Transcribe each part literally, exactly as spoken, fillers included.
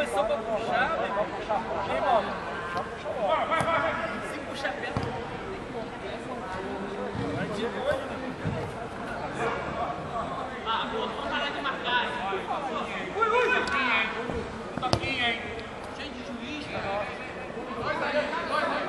posição pra puxar, meu irmão. Meu irmão. Vai, vai, vai. Se puxar perto, tem que romper. Vai de olho, né? Ah, pô, vamos parar de marcar. Ui, ui. Toquinha, hein? Toquinha, hein? Cheio de juiz, cara. Dois aí, dois aí.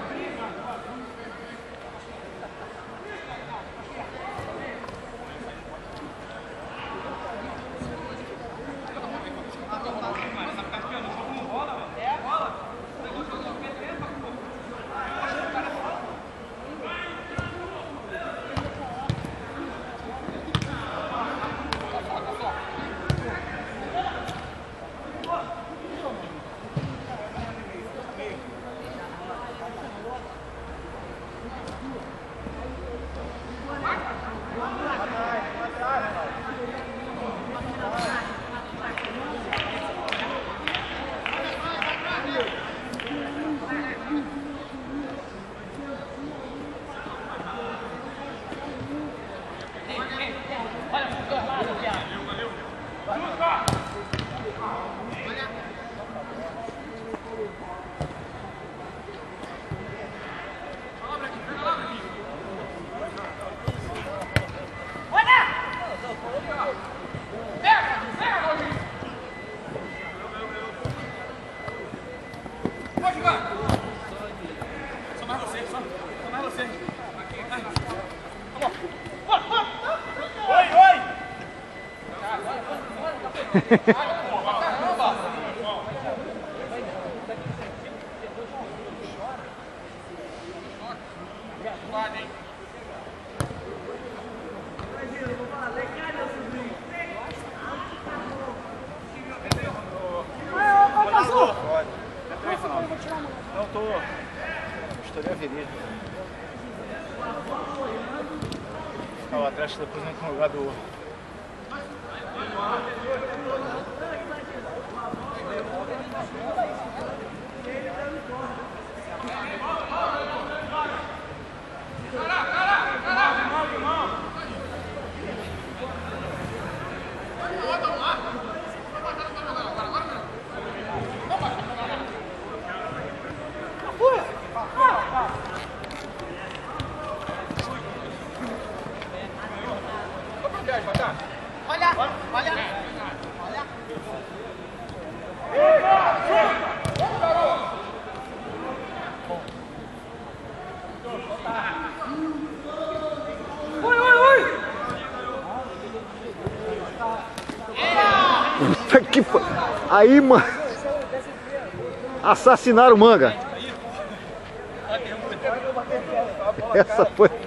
Não, tô. Estourei a avenida. Olha lá atrás da coisa no lugar do. Olha, olha, olha. Ui, ui, ui. Que foi? Aí, mano. Assassinaram o Manga. Essa foi.